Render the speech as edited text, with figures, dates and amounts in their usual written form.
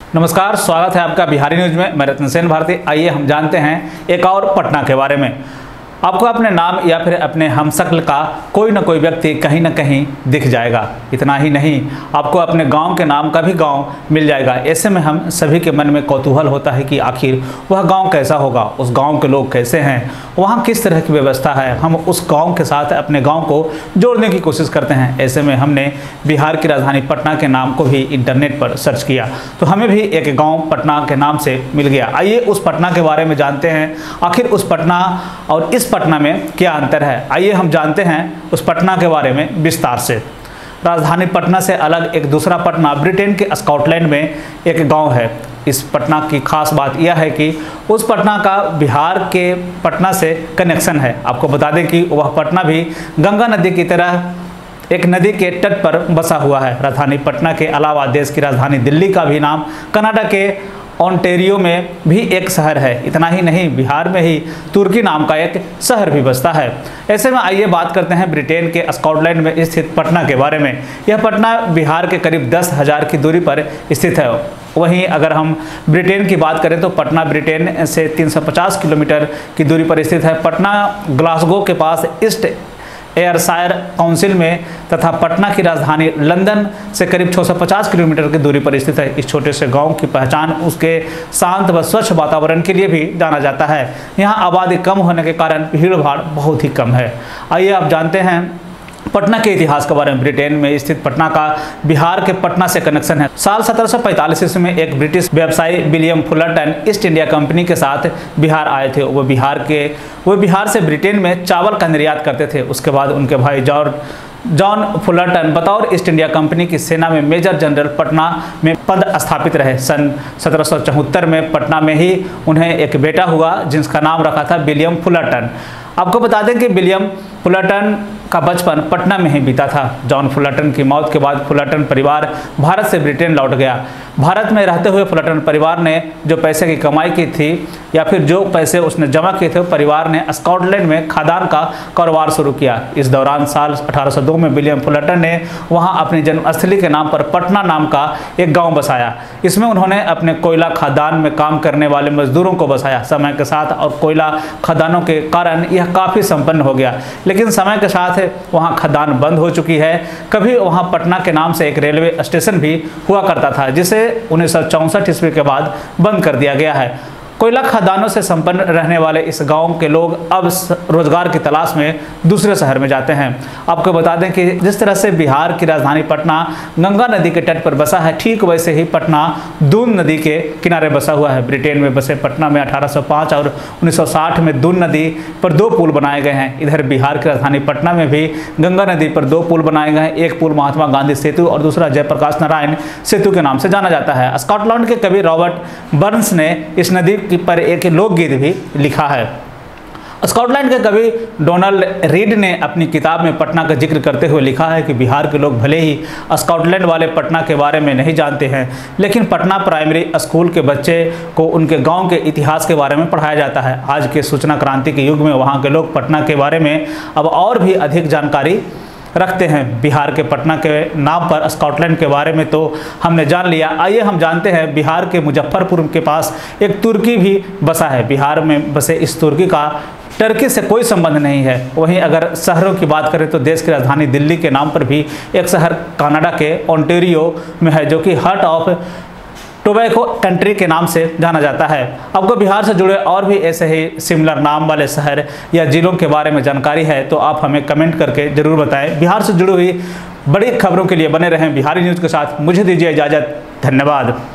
नमस्कार, स्वागत है आपका बिहारी न्यूज में। मैं रत्न सेन भारती। आइए हम जानते हैं एक और पटना के बारे में। आपको अपने नाम या फिर अपने हमशक्ल का कोई ना कोई व्यक्ति कहीं ना कहीं दिख जाएगा। इतना ही नहीं, आपको अपने गांव के नाम का भी गांव मिल जाएगा। ऐसे में हम सभी के मन में कौतूहल होता है कि आखिर वह गांव कैसा होगा, उस गांव के लोग कैसे हैं, वहाँ किस तरह की व्यवस्था है। हम उस गांव के साथ अपने गांव को जोड़ने की कोशिश करते हैं। ऐसे में हमने बिहार की राजधानी पटना के नाम को भी इंटरनेट पर सर्च किया तो हमें भी एक गाँव पटना के नाम से मिल गया। आइए उस पटना के बारे में जानते हैं, आखिर उस पटना और इस पटना में क्या अंतर है। आइए हम जानते हैं उस पटना के बारे में विस्तार से। राजधानी पटना से अलग एक दूसरा पटना ब्रिटेन के स्कॉटलैंड में एक गांव है। इस पटना की खास बात यह है कि उस पटना का बिहार के पटना से कनेक्शन है। आपको बता दें कि वह पटना भी गंगा नदी की तरह एक नदी के तट पर बसा हुआ है। राजधानी पटना के अलावा देश की राजधानी दिल्ली का भी नाम कनाडा के ओंटारियो में भी एक शहर है। इतना ही नहीं, बिहार में ही तुर्की नाम का एक शहर भी बसता है। ऐसे में आइए बात करते हैं ब्रिटेन के स्कॉटलैंड में स्थित पटना के बारे में। यह पटना बिहार के करीब 10,000 की दूरी पर स्थित है। वहीं अगर हम ब्रिटेन की बात करें तो पटना ब्रिटेन से 350 किलोमीटर की दूरी पर स्थित है। पटना ग्लासगो के पास ईस्ट एयरशायर काउंसिल में तथा पटना की राजधानी लंदन से करीब 650 किलोमीटर की दूरी पर स्थित है। इस छोटे से गांव की पहचान उसके शांत व स्वच्छ वातावरण के लिए भी जाना जाता है। यहाँ आबादी कम होने के कारण भीड़ भाड़ बहुत ही कम है। आइए आप जानते हैं पटना के इतिहास के बारे में। ब्रिटेन में स्थित पटना का बिहार के पटना से कनेक्शन है। साल 1745 ईस्वी में एक ब्रिटिश व्यवसायी William Fullerton East India Company के साथ बिहार आए थे। वो बिहार से ब्रिटेन में चावल का निर्यात करते थे। उसके बाद उनके भाई जॉन फुलरटन बतौर ईस्ट इंडिया कंपनी की सेना में मेजर जनरल पटना में पद स्थापित रहे। सन 1774 में पटना में ही उन्हें एक बेटा हुआ जिसका नाम रखा था विलियम फुलरटन। आपको बता दें कि विलियम फुलरटन का बचपन पटना में ही बीता था। जॉन फुलरटन की मौत के बाद फुलरटन परिवार भारत से ब्रिटेन लौट गया। भारत में रहते हुए फुलरटन परिवार ने जो पैसे की कमाई की थी या फिर जो पैसे उसने जमा किए थे, परिवार ने स्कॉटलैंड में खादान का कारोबार शुरू किया। इस दौरान साल 1802 में विलियम फुलरटन ने वहां अपनी जन्मस्थली के नाम पर पटना नाम का एक गांव बसाया। इसमें उन्होंने अपने कोयला खादान में काम करने वाले मजदूरों को बसाया। समय के साथ और कोयला खदानों के कारण यह काफ़ी संपन्न हो गया, लेकिन समय के साथ वहाँ खदान बंद हो चुकी है। कभी वहाँ पटना के नाम से एक रेलवे स्टेशन भी हुआ करता था, जिसे 1964 ईस्वी के बाद बंद कर दिया गया है। कोयला खदानों से संपन्न रहने वाले इस गांव के लोग अब रोजगार की तलाश में दूसरे शहर में जाते हैं। आपको बता दें कि जिस तरह से बिहार की राजधानी पटना गंगा नदी के तट पर बसा है, ठीक वैसे ही पटना दून नदी के किनारे बसा हुआ है। ब्रिटेन में बसे पटना में 1805 और 1960 में दून नदी पर 2 पुल बनाए गए हैं। इधर बिहार की राजधानी पटना में भी गंगा नदी पर 2 पुल बनाए गए हैं। एक पुल महात्मा गांधी सेतु और दूसरा जयप्रकाश नारायण सेतु के नाम से जाना जाता है। स्कॉटलैंड के कवि रॉबर्ट बर्न्स ने इस नदी पर एक लोकगीत भी लिखा है। स्कॉटलैंड के कवि डोनाल्ड रीड ने अपनी किताब में पटना का जिक्र करते हुए लिखा है कि बिहार के लोग भले ही स्कॉटलैंड वाले पटना के बारे में नहीं जानते हैं, लेकिन पटना प्राइमरी स्कूल के बच्चे को उनके गांव के इतिहास के बारे में पढ़ाया जाता है। आज के सूचना क्रांति के युग में वहां के लोग पटना के बारे में अब और भी अधिक जानकारी रखते हैं। बिहार के पटना के नाम पर स्कॉटलैंड के बारे में तो हमने जान लिया। आइए हम जानते हैं बिहार के मुजफ्फरपुर के पास एक तुर्की भी बसा है। बिहार में बसे इस तुर्की का टर्की से कोई संबंध नहीं है। वहीं अगर शहरों की बात करें तो देश की राजधानी दिल्ली के नाम पर भी एक शहर कनाडा के ओंटारियो में है, जो कि हार्ट ऑफ टोबैको कंट्री के नाम से जाना जाता है। आपको बिहार से जुड़े और भी ऐसे ही सिमिलर नाम वाले शहर या जिलों के बारे में जानकारी है तो आप हमें कमेंट करके जरूर बताएं। बिहार से जुड़ी हुई बड़ी खबरों के लिए बने रहें बिहारी न्यूज़ के साथ। मुझे दीजिए इजाज़त। धन्यवाद।